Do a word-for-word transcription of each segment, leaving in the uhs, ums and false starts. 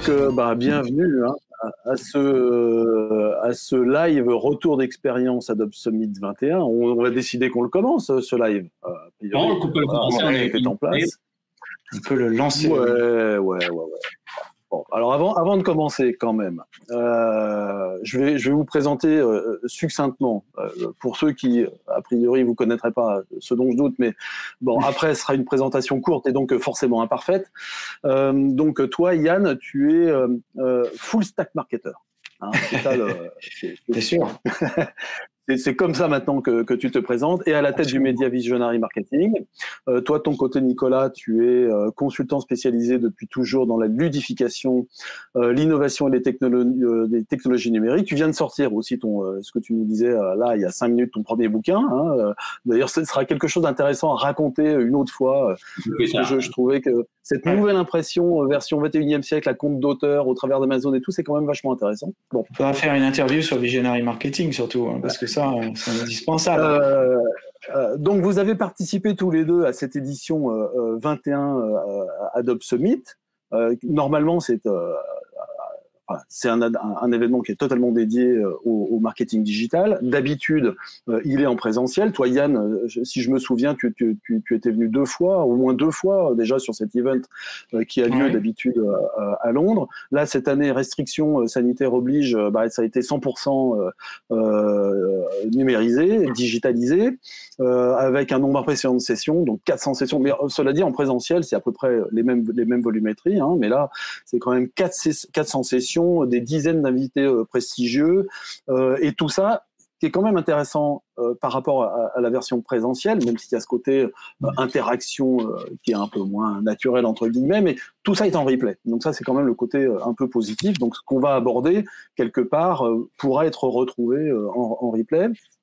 Donc, euh, bah, bienvenue hein, à, à, ce, à ce live retour d'expérience Adobe Summit vingt et un. On, on va décider qu'on le commence, ce live. Euh, non, on peut le commencer. On est en place. On peut le lancer. Ouais, ouais, ouais, ouais. Bon, alors avant, avant de commencer quand même, euh, je, vais, je vais vous présenter euh, succinctement, euh, pour ceux qui, a priori, vous connaîtraient pas, ce dont je doute, mais bon, après, ce sera une présentation courte et donc forcément imparfaite. Euh, donc toi, Yann, tu es euh, euh, full stack marketer. Hein, c'est ça le... C'est sûr. C'est comme ça maintenant que, que tu te présentes, et à la tête du Media Visionary Marketing. Euh, toi, de ton côté, Nicolas, tu es euh, consultant spécialisé depuis toujours dans la ludification, euh, l'innovation et les technologies, euh, les technologies numériques. Tu viens de sortir aussi ton, euh, ce que tu nous disais euh, là, il y a cinq minutes, ton premier bouquin. Hein, euh, D'ailleurs, ce sera quelque chose d'intéressant à raconter une autre fois. Euh, parce que je, je trouvais que cette nouvelle impression, euh, version vingt et unième siècle, à compte d'auteur, au travers d'Amazon et tout, c'est quand même vachement intéressant. Bon. On va faire une interview sur Visionary Marketing surtout, hein, parce que ça, c'est indispensable. Euh, euh, donc, vous avez participé tous les deux à cette édition euh, vingt et un euh, Adobe Summit. Euh, normalement, c'est euh, c'est un, un, un événement qui est totalement dédié au, au marketing digital. D'habitude, euh, il est en présentiel. Toi, Yann, si je me souviens, tu, tu, tu, tu étais venu deux fois, au moins deux fois déjà sur cet event euh, qui a lieu ouais. d'habitude euh, à Londres. Là, cette année, restrictions sanitaires oblige, bah, ça a été cent pour cent euh, euh, numérisé, digitalisé, euh, avec un nombre impressionnant de sessions, donc quatre cents sessions. Mais cela dit, en présentiel, c'est à peu près les mêmes, les mêmes volumétries, hein, mais là, c'est quand même quatre cents sessions, des dizaines d'invités euh, prestigieux, euh, et tout ça qui est quand même intéressant euh, par rapport à, à la version présentielle, même s'il y a ce côté euh, interaction euh, qui est un peu moins naturel entre guillemets, mais tout ça est en replay. Donc ça, c'est quand même le côté euh, un peu positif. Donc ce qu'on va aborder quelque part euh, pourra être retrouvé euh, en, en replay.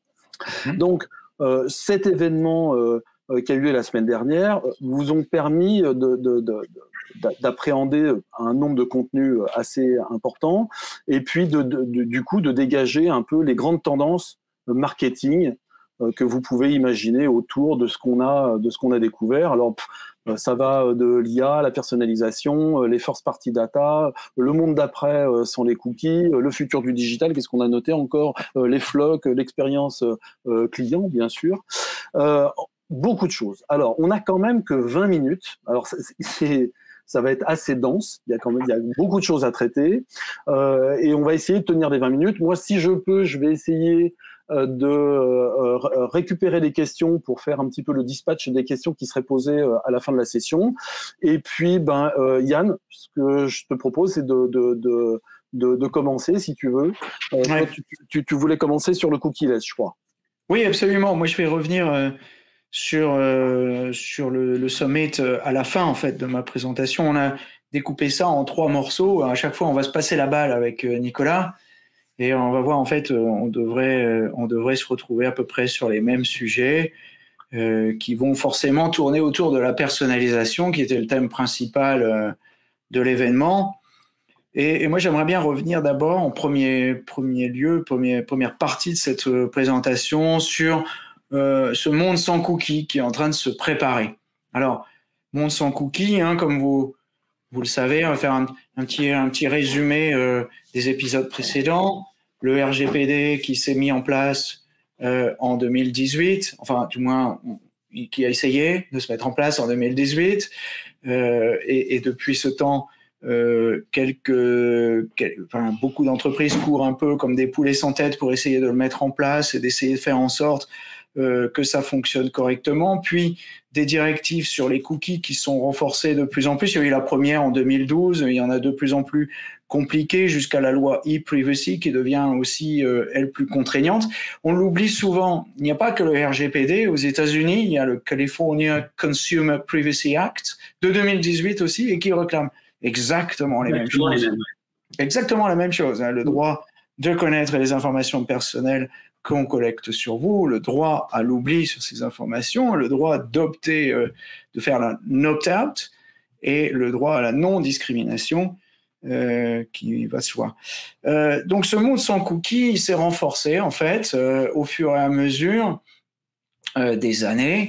Mmh. Donc euh, cet événement euh, euh, qui a eu lieu la semaine dernière vous ont permis de, de, de, de d'appréhender un nombre de contenus assez important et puis de, de, de, du coup de dégager un peu les grandes tendances marketing euh, que vous pouvez imaginer autour de ce qu'on a de ce qu'on a découvert. Alors pff, ça va de l'I A, la personnalisation, les first party data, le monde d'après euh, sans les cookies, le futur du digital, qu'est-ce qu'on a noté encore, euh, les flocs, l'expérience euh, client bien sûr. Euh, beaucoup de choses. Alors on a quand même que vingt minutes. Alors c'est ça va être assez dense, il y a quand même il y a beaucoup de choses à traiter, euh, et on va essayer de tenir les vingt minutes. Moi, si je peux, je vais essayer euh, de euh, récupérer les questions pour faire un petit peu le dispatch des questions qui seraient posées euh, à la fin de la session. Et puis, ben, euh, Yann, ce que je te propose, c'est de, de, de, de, de commencer, si tu veux. Euh, ouais. toi, tu, tu, tu voulais commencer sur le cookie-less, je crois. Oui, absolument. Moi, je vais revenir... Euh... sur, euh, sur le, le summit à la fin en fait de ma présentation. On a découpé ça en trois morceaux. À chaque fois, on va se passer la balle avec Nicolas et on va voir en fait, on devrait, on devrait se retrouver à peu près sur les mêmes sujets euh, qui vont forcément tourner autour de la personnalisation qui était le thème principal euh, de l'événement. Et, et moi, j'aimerais bien revenir d'abord en premier, premier lieu, premier, première partie de cette présentation sur Euh, ce monde sans cookies qui est en train de se préparer. Alors, monde sans cookies, hein, comme vous, vous le savez, on va faire un, un, petit, un petit résumé euh, des épisodes précédents. Le R G P D qui s'est mis en place euh, en deux mille dix-huit, enfin, du moins, qui a essayé de se mettre en place en deux mille dix-huit. Euh, et, et depuis ce temps, euh, quelques, quelques, enfin, beaucoup d'entreprises courent un peu comme des poulets sans tête pour essayer de le mettre en place et d'essayer de faire en sorte Euh, que ça fonctionne correctement, puis des directives sur les cookies qui sont renforcées de plus en plus. Il y a eu la première en deux mille douze, il y en a de plus en plus compliquées jusqu'à la loi e-privacy qui devient aussi, euh, elle, plus contraignante. On l'oublie souvent, il n'y a pas que le R G P D. Aux États-Unis, il y a le California Consumer Privacy Act de deux mille dix-huit aussi et qui réclame exactement les mêmes choses. Exactement la même chose, hein, le droit de connaître les informations personnelles qu'on collecte sur vous, le droit à l'oubli sur ces informations, le droit d'opter, euh, de faire un opt-out et le droit à la non-discrimination euh, qui va de soi. Euh, donc ce monde sans cookies, il s'est renforcé en fait euh, au fur et à mesure euh, des années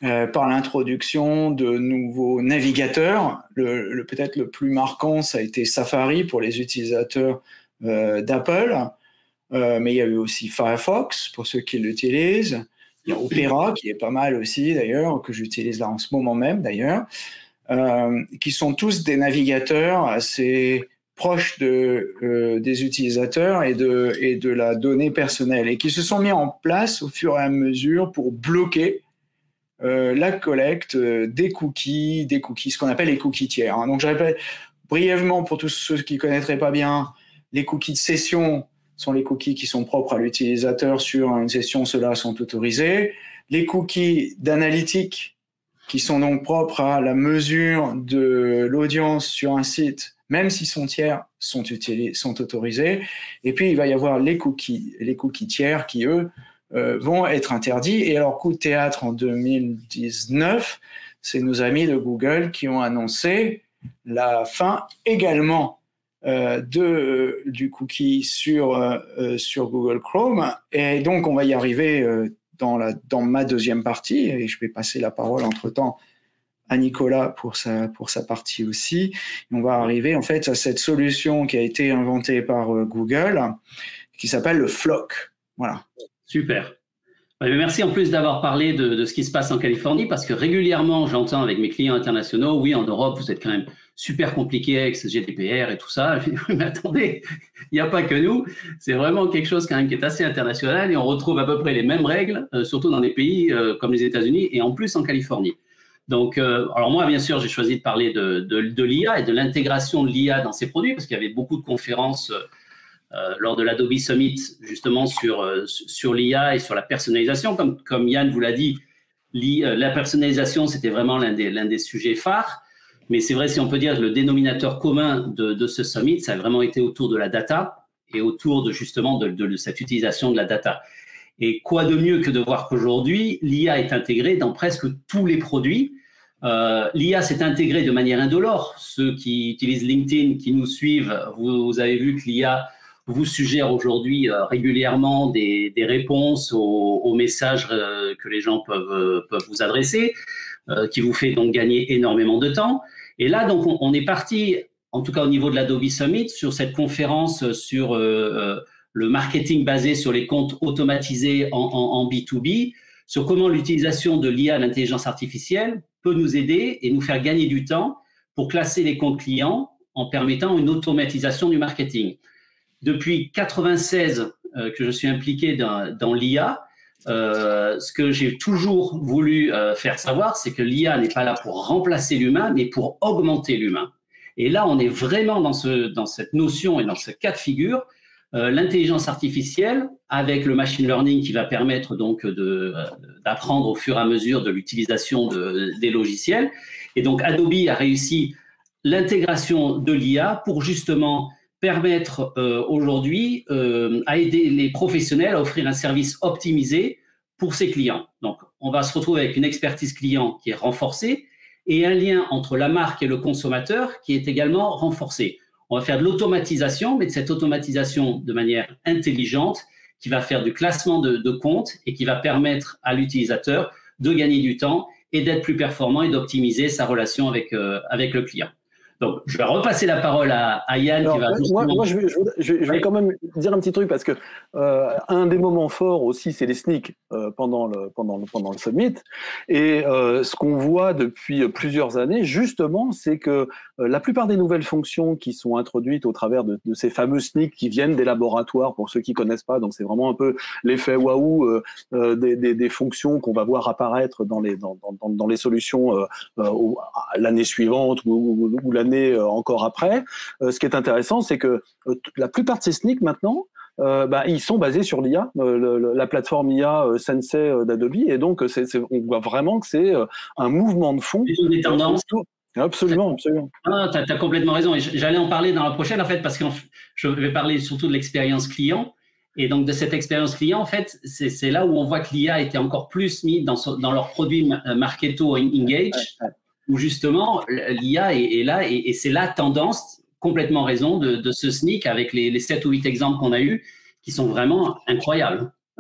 euh, par l'introduction de nouveaux navigateurs. Le, le, peut-être le plus marquant, ça a été Safari pour les utilisateurs euh, d'Apple, euh, mais il y a eu aussi Firefox pour ceux qui l'utilisent. Il y a Opera qui est pas mal aussi d'ailleurs, que j'utilise là en ce moment même d'ailleurs, euh, qui sont tous des navigateurs assez proches de, euh, des utilisateurs et de, et de la donnée personnelle, et qui se sont mis en place au fur et à mesure pour bloquer euh, la collecte des cookies, des cookies, ce qu'on appelle les cookies tiers. Hein. Donc je répète brièvement pour tous ceux qui ne connaîtraient pas bien, les cookies de session sont les cookies qui sont propres à l'utilisateur sur une session, ceux-là sont autorisés. Les cookies d'analytique, qui sont donc propres à la mesure de l'audience sur un site, même s'ils sont tiers, sont, utilis- sont autorisés. Et puis, il va y avoir les cookies, les cookies tiers qui, eux, euh, vont être interdits. Et alors, coup de théâtre en deux mille dix-neuf, c'est nos amis de Google qui ont annoncé la fin également Euh, de, euh, du cookie sur, euh, sur Google Chrome. Et donc, on va y arriver euh, dans, la, dans ma deuxième partie, et je vais passer la parole entre-temps à Nicolas pour sa, pour sa partie aussi. Et on va arriver en fait à cette solution qui a été inventée par euh, Google, qui s'appelle le Flock. Voilà. Super. Merci en plus d'avoir parlé de, de ce qui se passe en Californie, parce que régulièrement, j'entends avec mes clients internationaux, oui, en Europe, vous êtes quand même super compliqué avec ce G D P R et tout ça. Mais attendez, il n'y a pas que nous. C'est vraiment quelque chose quand même qui est assez international, et on retrouve à peu près les mêmes règles, euh, surtout dans des pays euh, comme les États-Unis, et en plus en Californie. Donc, euh, alors moi, bien sûr, j'ai choisi de parler de, de, de l'I A et de l'intégration de l'I A dans ces produits, parce qu'il y avait beaucoup de conférences euh, Euh, lors de l'Adobe Summit, justement, sur, euh, sur l'I A et sur la personnalisation. Comme, comme Yann vous l'a dit, euh, la personnalisation, c'était vraiment l'un des, l'un des sujets phares. Mais c'est vrai, si on peut dire, le dénominateur commun de, de ce summit, ça a vraiment été autour de la data et autour de, justement, de, de, de cette utilisation de la data. Et quoi de mieux que de voir qu'aujourd'hui, l'I A est intégrée dans presque tous les produits. Euh, L'I A s'est intégrée de manière indolore. Ceux qui utilisent LinkedIn, qui nous suivent, vous, vous avez vu que l'I A vous suggère aujourd'hui euh, régulièrement des, des réponses aux, aux messages euh, que les gens peuvent, euh, peuvent vous adresser, euh, qui vous fait donc gagner énormément de temps. Et là, donc, on, on est parti, en tout cas au niveau de l'Adobe Summit, sur cette conférence sur euh, le marketing basé sur les comptes automatisés en, en, en B deux B, sur comment l'utilisation de l'I A, l'intelligence artificielle, peut nous aider et nous faire gagner du temps pour classer les comptes clients en permettant une automatisation du marketing. Depuis quatre-vingt-seize euh, que je suis impliqué dans, dans l'I A, euh, ce que j'ai toujours voulu euh, faire savoir, c'est que l'I A n'est pas là pour remplacer l'humain, mais pour augmenter l'humain. Et là, on est vraiment dans, ce, dans cette notion et dans ce cas de figure. Euh, l'intelligence artificielle, avec le machine learning qui va permettre donc de, euh, d'apprendre au fur et à mesure de l'utilisation de, des logiciels. Et donc, Adobe a réussi l'intégration de l'I A pour justement permettre euh, aujourd'hui euh, à aider les professionnels à offrir un service optimisé pour ses clients. Donc, on va se retrouver avec une expertise client qui est renforcée et un lien entre la marque et le consommateur qui est également renforcé. On va faire de l'automatisation, mais de cette automatisation de manière intelligente qui va faire du classement de, de comptes et qui va permettre à l'utilisateur de gagner du temps et d'être plus performant et d'optimiser sa relation avec, euh, avec le client. Donc, je vais repasser la parole à, à Yann. Alors, qui va moi, moi, je vais, je vais, je vais oui. quand même dire un petit truc parce que euh, un des moments forts aussi, c'est les sneaks euh, pendant le pendant le pendant le summit. Et euh, ce qu'on voit depuis plusieurs années, justement, c'est que euh, la plupart des nouvelles fonctions qui sont introduites au travers de, de ces fameux sneaks qui viennent des laboratoires, pour ceux qui connaissent pas, donc c'est vraiment un peu l'effet waouh euh, euh, des, des, des fonctions qu'on va voir apparaître dans les dans dans, dans les solutions euh, euh, l'année suivante ou, ou, ou l'année encore après. Euh, ce qui est intéressant, c'est que euh, la plupart de ces sneaks maintenant, euh, bah, ils sont basés sur l'I A, euh, le, le, la plateforme I A euh, Sensei euh, d'Adobe, et donc c'est, c'est, on voit vraiment que c'est euh, un mouvement de fond. Ce sont des tendances. Absolument, absolument. Ah, tu as complètement raison. Et j'allais en parler dans la prochaine, en fait, parce que je vais parler surtout de l'expérience client. Et donc, de cette expérience client, en fait, c'est, c'est là où on voit que l'I A était encore plus mis dans, dans leurs produits Marketo Engage. Ouais, ouais. Où justement, l'I A est, est là et, et c'est la tendance, complètement raison, de, de ce sneak avec les, les sept ou huit exemples qu'on a eus qui sont vraiment incroyables.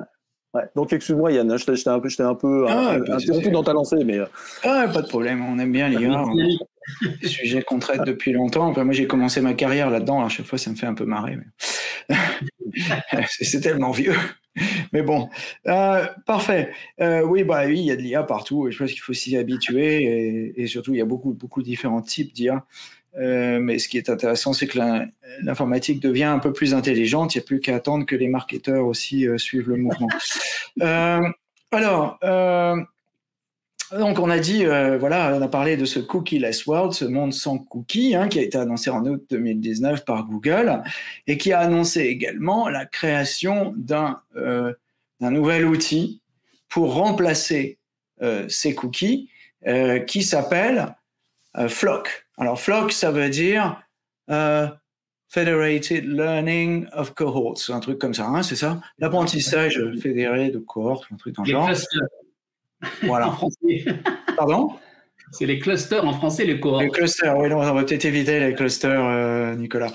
Ouais. Donc, excuse-moi, Yann, je t'ai un peu, un peu ah, euh, interrompu dans ta lancée, mais... Ah, pas de problème, on aime bien les gars. Sujet qu'on traite depuis longtemps. Enfin, moi, j'ai commencé ma carrière là-dedans. À chaque fois, ça me fait un peu marrer. Mais... c'est tellement vieux. Mais bon, euh, parfait. Euh, oui, bah oui, il y a de l'I A partout. Et je pense qu'il faut s'y habituer. Et, et surtout, il y a beaucoup, beaucoup de différents types d'I A. Euh, mais ce qui est intéressant, c'est que l'informatique devient un peu plus intelligente. Il n'y a plus qu'à attendre que les marketeurs aussi euh, suivent le mouvement. euh, alors, euh, donc on a dit, euh, voilà, on a parlé de ce cookie-less world, ce monde sans cookies, hein, qui a été annoncé en août deux mille dix-neuf par Google et qui a annoncé également la création d'un euh, d'un nouvel outil pour remplacer euh, ces cookies euh, qui s'appelle euh, Flock. Alors, Flock, ça veut dire euh, Federated Learning of Cohorts, un truc comme ça, hein, c'est ça? L'apprentissage fédéré de cohortes, un truc dans le genre. Clusters. Voilà. En français. Pardon? C'est les clusters en français, les cohortes. Les clusters, oui, non, on va peut-être éviter les clusters, euh, Nicolas.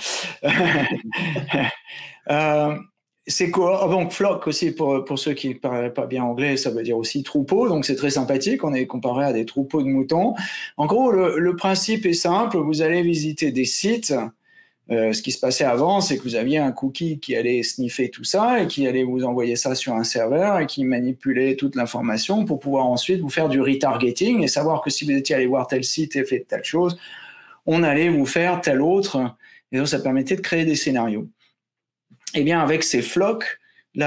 euh, C'est cohortes, donc Flock aussi, pour, pour ceux qui ne parlent pas bien anglais, ça veut dire aussi troupeau, donc c'est très sympathique, on est comparé à des troupeaux de moutons. En gros, le, le principe est simple, vous allez visiter des sites, euh, ce qui se passait avant, c'est que vous aviez un cookie qui allait sniffer tout ça et qui allait vous envoyer ça sur un serveur et qui manipulait toute l'information pour pouvoir ensuite vous faire du retargeting et savoir que si vous étiez allé voir tel site et fait telle chose, on allait vous faire tel autre, et donc ça permettait de créer des scénarios. Eh bien, avec ces flocks,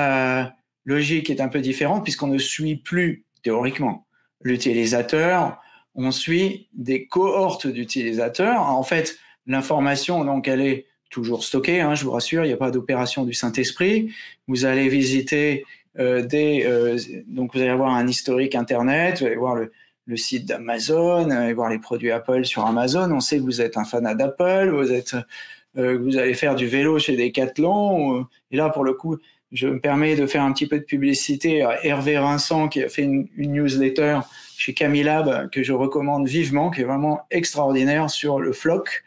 la logique est un peu différente puisqu'on ne suit plus, théoriquement, l'utilisateur, on suit des cohortes d'utilisateurs. En fait, l'information, donc, elle est toujours stockée, hein, je vous rassure, il n'y a pas d'opération du Saint-Esprit. Vous allez visiter euh, des... Euh, donc, vous allez avoir un historique Internet, vous allez voir le, le site d'Amazon, vous allez voir les produits Apple sur Amazon. On sait que vous êtes un fanat d'Apple, vous êtes... Euh, vous allez faire du vélo chez Decathlon. Euh, et là, pour le coup, je me permets de faire un petit peu de publicité à Hervé Vincent, qui a fait une, une newsletter chez Camilab, que je recommande vivement, qui est vraiment extraordinaire sur le flock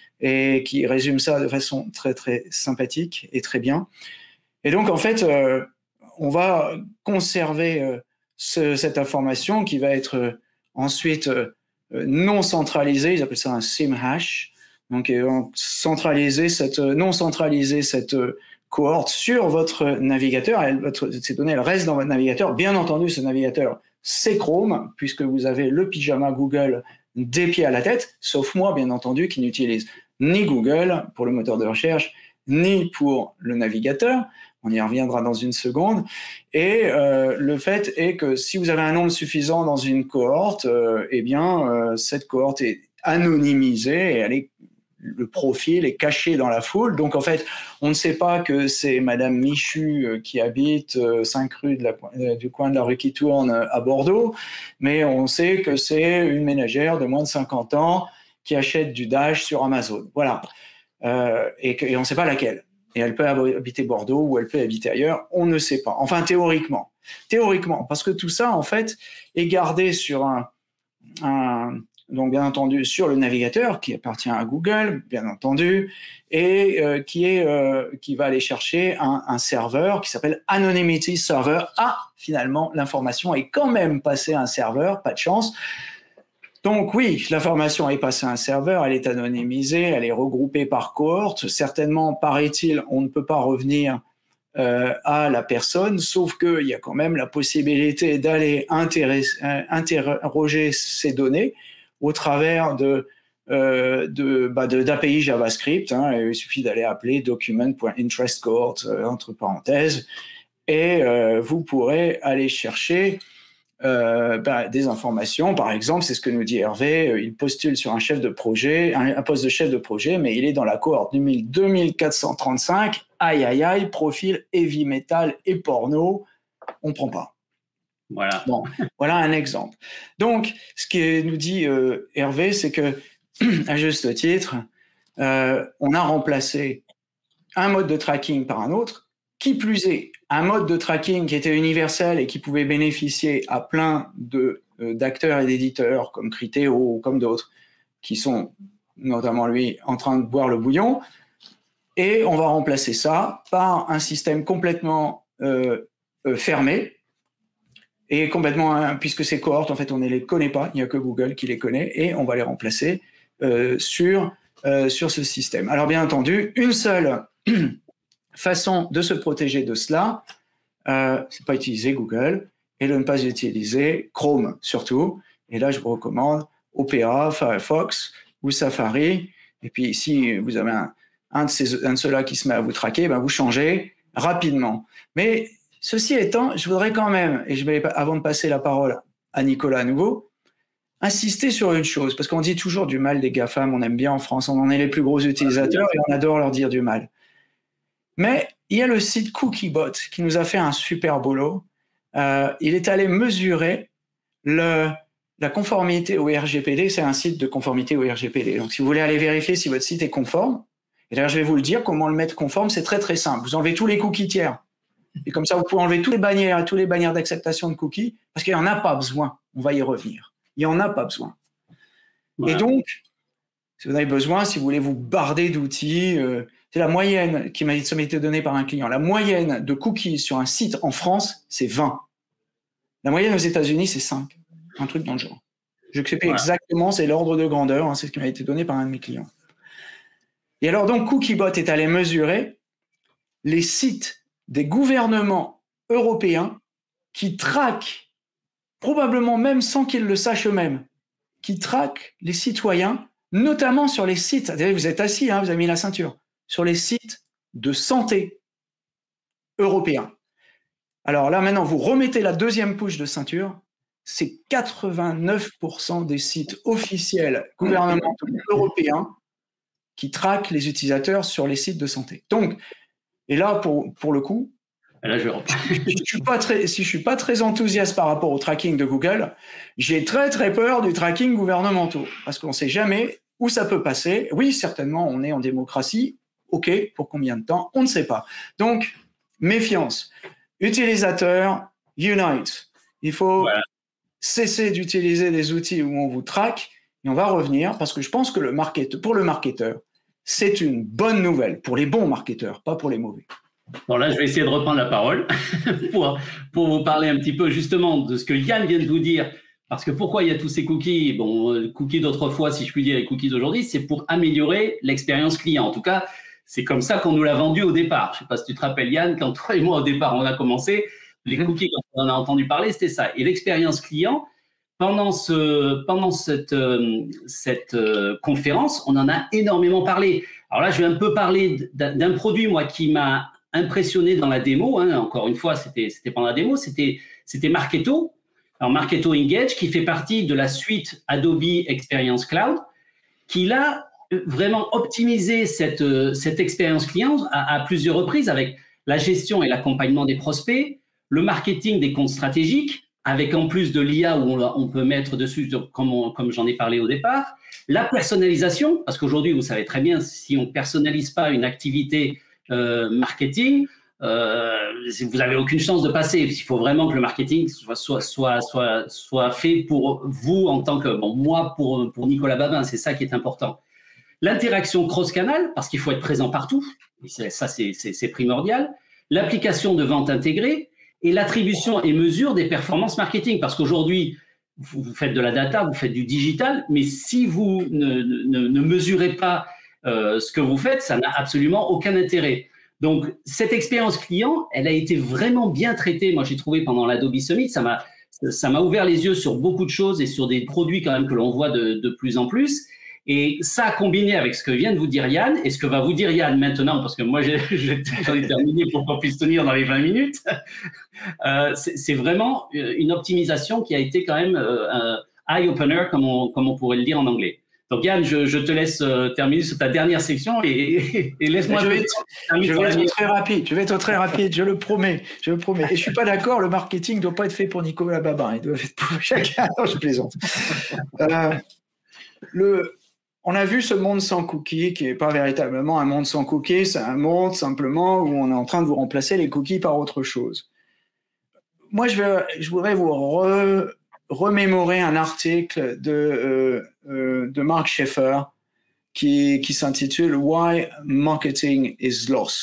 et qui résume ça de façon très, très sympathique et très bien. Et donc, en fait, euh, on va conserver euh, ce, cette information qui va être euh, ensuite euh, non centralisée. Ils appellent ça un SIM hash. Donc, centraliser cette, non centraliser cette cohorte sur votre navigateur. Elle, votre, ces données, elles restent dans votre navigateur. Bien entendu, ce navigateur, c'est Chrome, puisque vous avez le pyjama Google des pieds à la tête, sauf moi, bien entendu, qui n'utilise ni Google pour le moteur de recherche, ni pour le navigateur. On y reviendra dans une seconde. Et euh, le fait est que si vous avez un nombre suffisant dans une cohorte, euh, eh bien, euh, cette cohorte est anonymisée et elle est le profil est caché dans la foule. Donc, en fait, on ne sait pas que c'est Madame Michu qui habite cinq rue de la, du coin de la rue qui tourne à Bordeaux, mais on sait que c'est une ménagère de moins de cinquante ans qui achète du Dash sur Amazon. Voilà. Euh, et, que, et on ne sait pas laquelle. Et elle peut habiter Bordeaux ou elle peut habiter ailleurs. On ne sait pas. Enfin, théoriquement. Théoriquement. Parce que tout ça, en fait, est gardé sur un... un donc bien entendu sur le navigateur qui appartient à Google, bien entendu, et euh, qui, est, euh, qui va aller chercher un, un serveur qui s'appelle Anonymity Server. Ah, finalement, l'information est quand même passée à un serveur, pas de chance. Donc oui, l'information est passée à un serveur, elle est anonymisée, elle est regroupée par cohorte. Certainement, paraît-il, on ne peut pas revenir euh, à la personne, sauf qu'il y a quand même la possibilité d'aller interroger ces données au travers de, euh, de, bah de, d'A P I JavaScript. Hein, il suffit d'aller appeler document.interestCohort, euh, entre parenthèses, et euh, vous pourrez aller chercher euh, bah, des informations. Par exemple, c'est ce que nous dit Hervé, il postule sur un chef de projet, un, un poste de chef de projet, mais il est dans la cohorte deux mille quatre cent trente-cinq, aïe aïe aïe, profil heavy metal et porno, on ne prend pas. Voilà. Bon, voilà un exemple. Donc, ce que nous dit euh, Hervé, c'est que, à juste titre, euh, on a remplacé un mode de tracking par un autre. Qui plus est, un mode de tracking qui était universel et qui pouvait bénéficier à plein de, euh, d'acteurs et d'éditeurs comme Criteo ou comme d'autres, qui sont notamment lui en train de boire le bouillon. Et on va remplacer ça par un système complètement euh, euh, fermées et complètement, hein, puisque ces cohortes, en fait, on ne les connaît pas, il n'y a que Google qui les connaît, et on va les remplacer euh, sur, euh, sur ce système. Alors, bien entendu, une seule façon de se protéger de cela, euh, c'est pas utiliser Google et de ne pas utiliser Chrome surtout. Et là, je vous recommande Opera, Firefox ou Safari. Et puis, si vous avez un, un de ces, un de ceux-là qui se met à vous traquer, ben vous changez rapidement. Mais ceci étant, je voudrais quand même, et je vais, avant de passer la parole à Nicolas à nouveau, insister sur une chose, parce qu'on dit toujours du mal des GAFAM, on aime bien en France, on en est les plus gros utilisateurs et on adore leur dire du mal. Mais il y a le site Cookiebot qui nous a fait un super boulot. Euh, il est allé mesurer le, la conformité au R G P D. C'est un site de conformité au R G P D. Donc, si vous voulez aller vérifier si votre site est conforme, et d'ailleurs, je vais vous le dire, comment le mettre conforme, c'est très, très simple. Vous enlevez tous les cookies tiers. Et comme ça, vous pouvez enlever toutes les bannières et toutes les bannières d'acceptation de cookies, parce qu'il n'y en a pas besoin. On va y revenir. Il n'y en a pas besoin. Voilà. Et donc, si vous en avez besoin, si vous voulez vous barder d'outils, euh, c'est la moyenne qui m'a été donnée par un client. La moyenne de cookies sur un site en France, c'est vingt. La moyenne aux États-Unis, c'est cinq. Un truc dans le genre. Je ne sais pas exactement, c'est l'ordre de grandeur, hein, c'est ce qui m'a été donné par un de mes clients. Et alors donc, Cookiebot est allé mesurer les sites des gouvernements européens qui traquent, probablement même sans qu'ils le sachent eux-mêmes, qui traquent les citoyens, notamment sur les sites, vous êtes assis, hein, vous avez mis la ceinture, sur les sites de santé européens. Alors là, maintenant, vous remettez la deuxième couche de ceinture, c'est quatre-vingt-neuf pour cent des sites officiels gouvernementaux européens qui traquent les utilisateurs sur les sites de santé. Donc, et là, pour, pour le coup, là, je je suis pas très, si je ne suis pas très enthousiaste par rapport au tracking de Google, j'ai très très peur du tracking gouvernemental, parce qu'on ne sait jamais où ça peut passer. Oui, certainement, on est en démocratie. OK, pour combien de temps? On ne sait pas. Donc, méfiance. Utilisateur, unite. Il faut voilà. cesser d'utiliser des outils où on vous traque, et on va revenir, parce que je pense que le market, pour le marketeur, c'est une bonne nouvelle, pour les bons marketeurs, pas pour les mauvais. Bon, là, je vais essayer de reprendre la parole pour, pour vous parler un petit peu justement de ce que Yann vient de vous dire. Parce que pourquoi il y a tous ces cookies? Bon, cookies d'autrefois, si je puis dire, et cookies d'aujourd'hui, c'est pour améliorer l'expérience client. En tout cas, c'est comme ça qu'on nous l'a vendu au départ. Je ne sais pas si tu te rappelles, Yann, quand toi et moi, au départ, on a commencé, les cookies, quand on en a entendu parler, c'était ça. Et l'expérience client, pendant, ce, pendant cette, euh, cette euh, conférence, on en a énormément parlé. Alors là, je vais un peu parler d'un produit, moi, qui m'a impressionné dans la démo. Hein. Encore une fois, c'était pendant la démo, c'était Marketo. Alors, Marketo Engage, qui fait partie de la suite Adobe Experience Cloud, qui l'a vraiment optimisé cette, cette expérience client à, à plusieurs reprises avec la gestion et l'accompagnement des prospects, le marketing des comptes stratégiques, avec en plus de l'I A où on, on peut mettre dessus, comme, on, comme j'en ai parlé au départ, la personnalisation, parce qu'aujourd'hui, vous savez très bien, si on ne personnalise pas une activité euh, marketing, euh, vous n'avez aucune chance de passer. Il faut vraiment que le marketing soit, soit, soit, soit, soit fait pour vous en tant que, bon, moi, pour, pour Nicolas Babin, c'est ça qui est important. L'interaction cross-canal, parce qu'il faut être présent partout, et ça c'est primordial. L'application de vente intégrée et l'attribution et mesure des performances marketing. Parce qu'aujourd'hui, vous, vous faites de la data, vous faites du digital, mais si vous ne, ne, ne mesurez pas euh, ce que vous faites, ça n'a absolument aucun intérêt. Donc, cette expérience client, elle a été vraiment bien traitée. Moi, j'ai trouvé pendant l'Adobe Summit, ça m'a ça m'a ouvert les yeux sur beaucoup de choses et sur des produits quand même que l'on voit de, de plus en plus. Et ça, combiné avec ce que vient de vous dire Yann, et ce que va vous dire Yann maintenant, parce que moi, j'en ai terminé pour qu'on puisse tenir dans les vingt minutes, euh, c'est vraiment une optimisation qui a été quand même euh, un eye-opener, comme on, comme on pourrait le dire en anglais. Donc Yann, je, je te laisse euh, terminer sur ta dernière section et, et, et laisse-moi… Je vais être, je vais être très rapide, je vais être très rapide, je le promets, je le promets. Et je ne suis pas d'accord, le marketing ne doit pas être fait pour Nicolas Babin, il doit être pour chacun, non, je plaisante. Euh, le… On a vu ce monde sans cookies qui n'est pas véritablement un monde sans cookies, c'est un monde simplement où on est en train de vous remplacer les cookies par autre chose. Moi, je, vais, je voudrais vous re, remémorer un article de, euh, euh, de Mark Schaefer qui, qui s'intitule « Why Marketing is Lost ».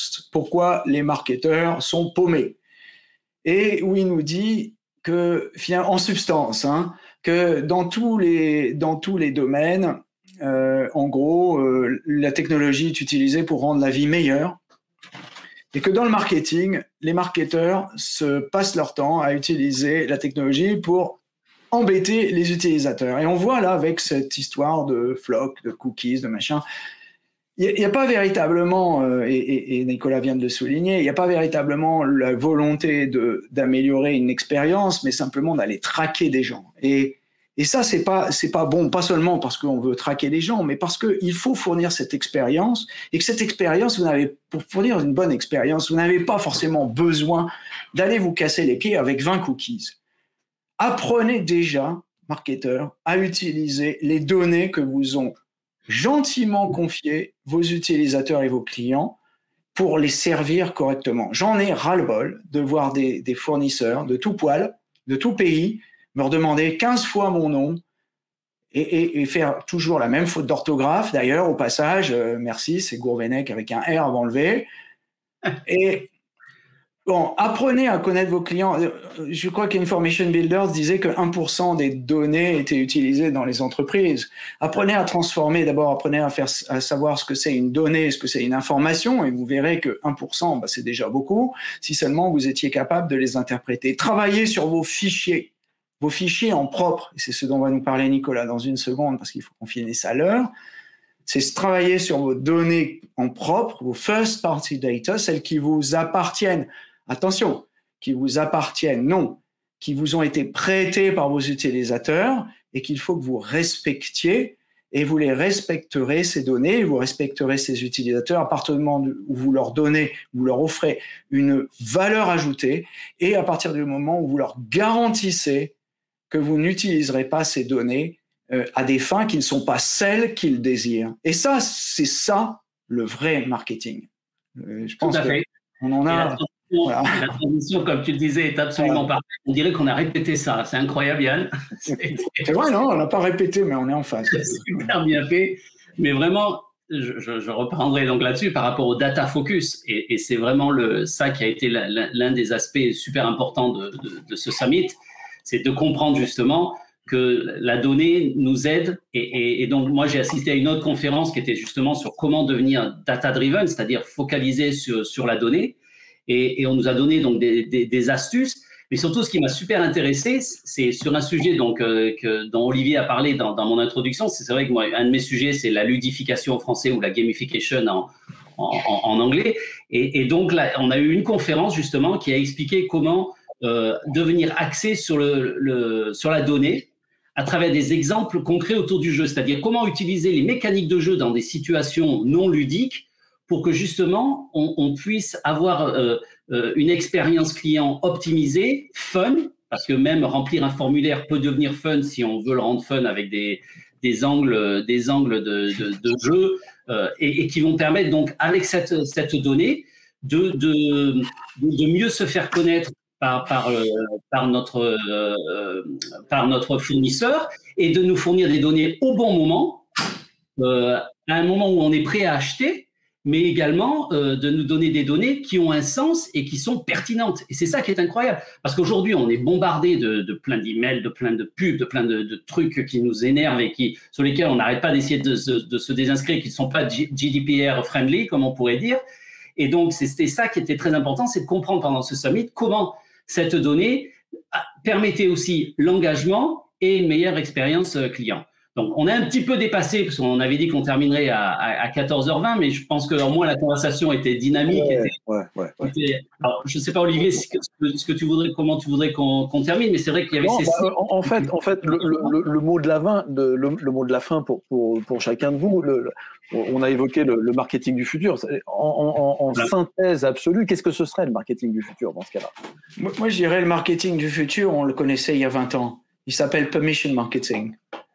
Pourquoi les marketeurs sont paumés. et où il nous dit que, en substance, hein, que dans tous les, dans tous les domaines, euh, en gros, euh, la technologie est utilisée pour rendre la vie meilleure, et que dans le marketing, les marketeurs se passent leur temps à utiliser la technologie pour embêter les utilisateurs. Et on voit là, avec cette histoire de flocs, de cookies, de machin, il n'y a, a pas véritablement, euh, et, et Nicolas vient de le souligner, il n'y a pas véritablement la volonté de, d'améliorer une expérience, mais simplement d'aller traquer des gens. Et, et ça, c'est pas, c'est pas bon, pas seulement parce qu'on veut traquer les gens, mais parce qu'il faut fournir cette expérience, et que cette expérience, vous n'avez, pour fournir une bonne expérience, vous n'avez pas forcément besoin d'aller vous casser les pieds avec vingt cookies. Apprenez déjà, marketeurs, à utiliser les données que vous ont gentiment confiées vos utilisateurs et vos clients pour les servir correctement. J'en ai ras-le-bol de voir des, des fournisseurs de tout poil, de tout pays, me redemander quinze fois mon nom et, et, et faire toujours la même faute d'orthographe. D'ailleurs, au passage, euh, merci, c'est Gourvenec avec un R avant le V. Et bon, apprenez à connaître vos clients. Je crois qu'Information Builders disait que un pour cent des données étaient utilisées dans les entreprises. Apprenez à transformer, d'abord apprenez à, faire, à savoir ce que c'est une donnée, ce que c'est une information, et vous verrez que un pour cent, bah, c'est déjà beaucoup, si seulement vous étiez capable de les interpréter. Travaillez sur vos fichiers, vos fichiers en propre, et c'est ce dont va nous parler Nicolas dans une seconde, parce qu'il faut qu'on finisse à l'heure. C'est travailler sur vos données en propre, vos first party data, celles qui vous appartiennent. Attention, qui vous appartiennent, non, qui vous ont été prêtées par vos utilisateurs et qu'il faut que vous respectiez, et vous les respecterez, ces données, vous respecterez ces utilisateurs à partir du moment où vous leur donnez, vous leur offrez une valeur ajoutée, et à partir du moment où vous leur garantissez que vous n'utiliserez pas ces données euh, à des fins qui ne sont pas celles qu'ils désirent. Et ça, c'est ça le vrai marketing. Euh, je pense qu'on en a... Voilà. La transition, comme tu le disais, est absolument parfaite. On dirait qu'on a répété ça. C'est incroyable, Yann. C'est vrai, non, on n'a pas répété, mais on est en phase. C'est super bien fait. Mais vraiment, je, je, je reprendrai donc là-dessus par rapport au data focus. Et, et c'est vraiment le, ça qui a été l'un des aspects super importants de, de, de ce summit. C'est de comprendre justement que la donnée nous aide. Et, et, et donc, moi, j'ai assisté à une autre conférence qui était justement sur comment devenir data-driven, c'est-à-dire focaliser sur, sur la donnée. Et, et on nous a donné donc des, des, des astuces, mais surtout ce qui m'a super intéressé, c'est sur un sujet donc euh, que, dont Olivier a parlé dans, dans mon introduction. C'est vrai que moi, un de mes sujets, c'est la ludification en français ou la gamification en, en, en anglais. Et, et donc là, on a eu une conférence justement qui a expliqué comment euh, devenir axé sur le, le sur la donnée à travers des exemples concrets autour du jeu, c'est-à-dire comment utiliser les mécaniques de jeu dans des situations non ludiques, pour que justement, on, on puisse avoir euh, euh, une expérience client optimisée, fun, parce que même remplir un formulaire peut devenir fun si on veut le rendre fun avec des, des angles, des angles de, de, de jeu, euh, et, et qui vont permettre donc, avec cette, cette donnée, de, de, de mieux se faire connaître par, par, euh, par, notre, euh, par notre fournisseur, et de nous fournir des données au bon moment, euh, à un moment où on est prêt à acheter, mais également euh, de nous donner des données qui ont un sens et qui sont pertinentes. Et c'est ça qui est incroyable. Parce qu'aujourd'hui, on est bombardé de, de plein d'emails, de plein de pubs, de plein de, de trucs qui nous énervent et qui, sur lesquels on n'arrête pas d'essayer de, de, de se désinscrire, qui ne sont pas G D P R friendly, comme on pourrait dire. Et donc, c'était ça qui était très important, c'est de comprendre pendant ce summit comment cette donnée permettait aussi l'engagement et une meilleure expérience client. Donc, on a un petit peu dépassé, parce qu'on avait dit qu'on terminerait à, à, à quatorze heures vingt, mais je pense qu'au moins la conversation était dynamique. Ouais, était, ouais, ouais, ouais. était, alors, je ne sais pas, Olivier, ce que, ce que tu voudrais, comment tu voudrais qu'on qu'on termine, mais c'est vrai qu'il y avait non, ces... Bah, en, en fait, en fait le, le, le, mot de la fin, de, le, le mot de la fin pour, pour, pour chacun de vous, le, le, on a évoqué le, le marketing du futur. En, en, en voilà. synthèse absolue, qu'est-ce que ce serait le marketing du futur dans ce cas-là? Moi, moi, je dirais le marketing du futur, on le connaissait il y a vingt ans. Il s'appelle permission marketing.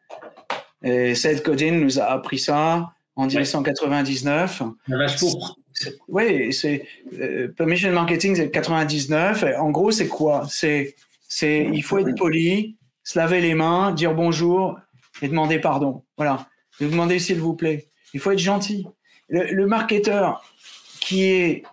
Et Seth Godin nous a appris ça en mille neuf cent quatre-vingt-dix-neuf. Oui, c'est euh, permission marketing, c'est quatre-vingt-dix-neuf. En gros, c'est quoi? C'est, c'est, il faut être poli, se laver les mains, dire bonjour et demander pardon. Voilà. Et demander s'il vous plaît. Il faut être gentil. Le, le marketeur qui est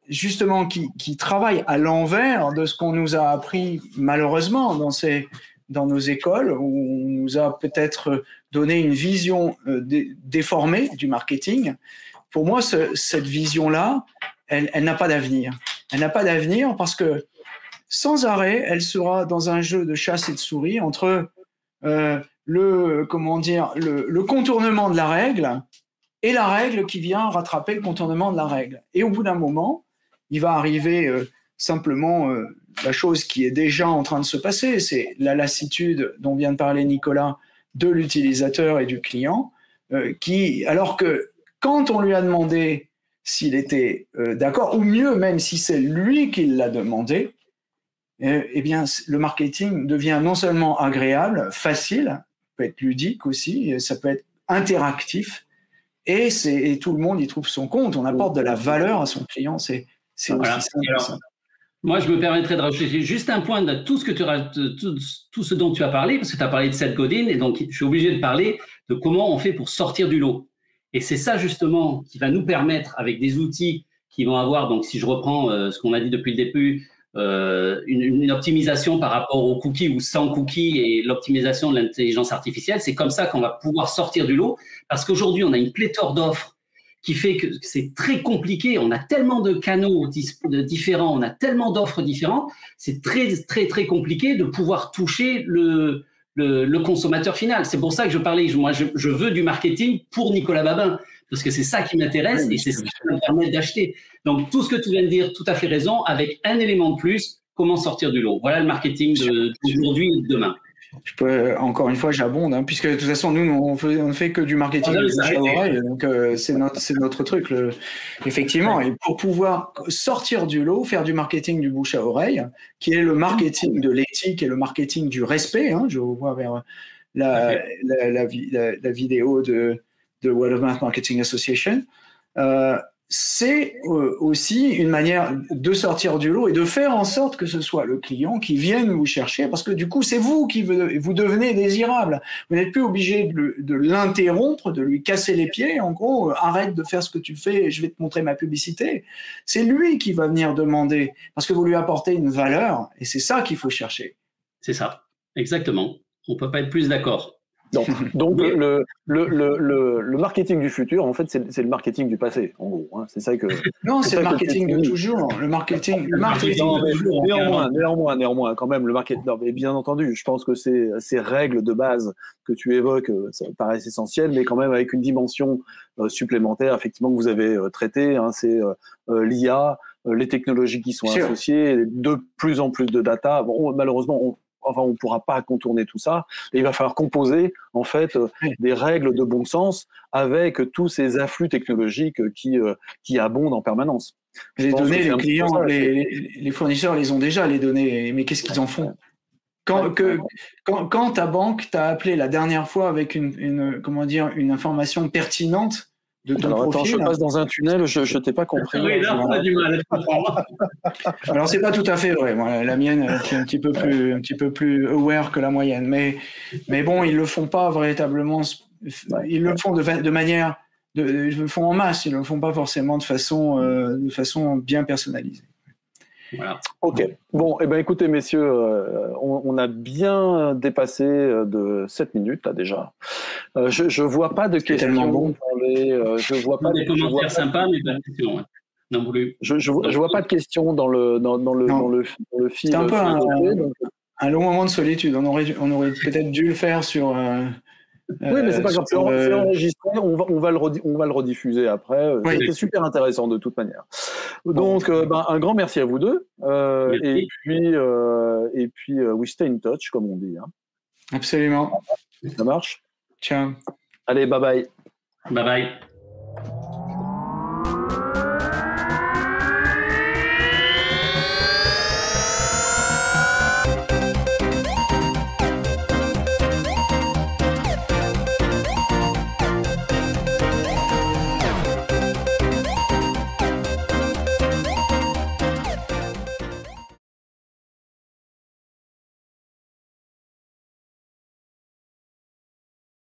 justement, qui, qui travaille à l'envers de ce qu'on nous a appris malheureusement dans, ces, dans nos écoles, où on nous a peut-être donné une vision euh, dé, déformée du marketing. Pour moi, ce, cette vision-là, elle, elle n'a pas d'avenir. Elle n'a pas d'avenir parce que sans arrêt, elle sera dans un jeu de chasse et de souris entre euh, le, comment dire, le, le contournement de la règle et la règle qui vient rattraper le contournement de la règle. Et au bout d'un moment, il va arriver euh, simplement euh, la chose qui est déjà en train de se passer, c'est la lassitude dont vient de parler Nicolas de l'utilisateur et du client, euh, qui, alors que quand on lui a demandé s'il était euh, d'accord, ou mieux même si c'est lui qui l'a demandé, euh, eh bien le marketing devient non seulement agréable, facile, peut être ludique aussi, ça peut être interactif, et, c'est, et tout le monde y trouve son compte. On apporte de la valeur à son client, c'est, c'est voilà. aussi simple que ça. Moi, je me permettrais de rajouter juste un point de tout ce, que tu, tout, tout ce dont tu as parlé, parce que tu as parlé de Seth Godin, et donc je suis obligé de parler de comment on fait pour sortir du lot. Et c'est ça justement qui va nous permettre, avec des outils qui vont avoir, donc si je reprends euh, ce qu'on a dit depuis le début, euh, une, une optimisation par rapport aux cookies ou sans cookies et l'optimisation de l'intelligence artificielle, c'est comme ça qu'on va pouvoir sortir du lot, parce qu'aujourd'hui, on a une pléthore d'offres qui fait que c'est très compliqué. On a tellement de canaux différents, on a tellement d'offres différentes, c'est très, très, très compliqué de pouvoir toucher le, le, le consommateur final. C'est pour ça que je parlais, moi, je, je veux du marketing pour Nicolas Babin, parce que c'est ça qui m'intéresse et c'est ça qui me permet d'acheter. Donc, tout ce que tu viens de dire, tout à fait raison, avec un élément de plus, comment sortir du lot. Voilà le marketing d'aujourd'hui et de demain. Je peux, encore une fois, j'abonde, hein, puisque de toute façon, nous, on fait, on ne fait que du marketing de bouche à oreille, donc euh, c'est notre, c'est notre truc, le, effectivement. Ouais. Et pour pouvoir sortir du lot, faire du marketing du bouche à oreille, qui est le marketing de l'éthique et le marketing du respect, hein, je vois vers la, okay. la, la, la, la vidéo de, de Word of Mouth Marketing Association, euh, c'est euh, aussi une manière de sortir du lot et de faire en sorte que ce soit le client qui vienne vous chercher, parce que du coup, c'est vous qui vous devenez désirable. Vous n'êtes plus obligé de, de l'interrompre, de lui casser les pieds. En gros, arrête de faire ce que tu fais et je vais te montrer ma publicité. C'est lui qui va venir demander, parce que vous lui apportez une valeur et c'est ça qu'il faut chercher. C'est ça, exactement. On ne peut pas être plus d'accord. Donc, donc oui. le, le, le, le marketing du futur, en fait, c'est, c'est le marketing du passé, en gros. Hein. C'est ça que. Non, c'est, c'est le marketing de toujours. Le marketing, le marketing non, de toujours. Néanmoins, néanmoins, néanmoins, quand même, le marketing. Non, mais bien entendu, je pense que ces, ces règles de base que tu évoques, ça me paraît essentiel, mais quand même avec une dimension euh, supplémentaire, effectivement, que vous avez euh, traitée. Hein, c'est euh, l'I A, euh, les technologies qui sont Sûr. associées, de plus en plus de data. Bon, malheureusement, on Enfin, on ne pourra pas contourner tout ça. Et il va falloir composer en fait oui. des règles de bon sens avec tous ces afflux technologiques qui euh, qui abondent en permanence. Les données, les clients, les, les fournisseurs les ont déjà les données, mais qu'est-ce qu'ils en font ? Quand, que, quand, quand ta banque t'a appelé la dernière fois avec une, une comment dire une information pertinente de ton Alors, profil. Attends, je passe dans un tunnel, je ne t'ai pas compris. Oui, là, on a du mal à comprendre. Alors, c'est pas tout à fait vrai. Moi, la mienne est un petit peu plus, un petit peu plus aware que la moyenne. Mais, mais bon, ils le font pas véritablement. Ils le font de, de manière, de, ils le font en masse. Ils le font pas forcément de façon, euh, de façon bien personnalisée. Voilà. Ok. Bon, eh ben, écoutez, messieurs, euh, on, on a bien dépassé de sept minutes là déjà. Euh, je je vois pas de questions bon. dans les. Euh, je vois pas des de commentaires sympas, mais pas de questions. Ouais. Non plus. Je je vois, je vois pas de questions dans le dans, dans le non. dans le dans le fil. C'est un peu un, côté, donc... un long moment de solitude. On aurait on aurait peut-être dû le faire sur. Euh... Oui, mais c'est pas grave, c'est euh... enregistré, on va, on, va le redi- on va le rediffuser après. Oui. C'était super intéressant de toute manière. Donc, euh, ben, un grand merci à vous deux. Euh, et puis, euh, et puis euh, we stay in touch, comme on dit. Hein. Absolument. Ça marche ? Ciao. Allez, bye bye. Bye bye.